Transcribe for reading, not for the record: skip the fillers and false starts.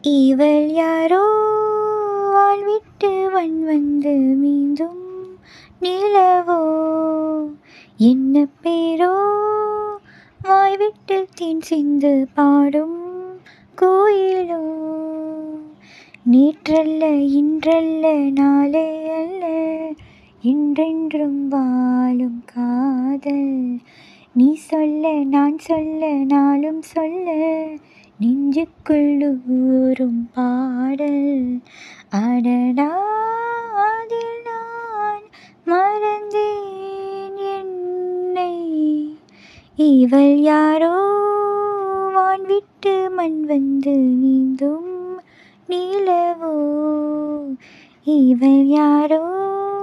இவள் யாரோ வாழ்விட்டு வந்து மீண்டும் நிலவோ என்ன பேரோ வாய்விட்டு தேன் சிந்து பாடும் கோயிலோ நேற்றல்ல இன்றல்ல நாளே அல்ல என்றென்றும் வாழும் காதல் நீ சொல்ல நான் சொல்ல நாளும் சொல்ல நெஞ்சுக்குள் ஊறும் பாடல் அடடா அதில் நான் மறந்தேன் என்னை இவள் யாரோ வான் விட்டு மண் வந்து நீந்தும் நிலவோ இவள் யாரோ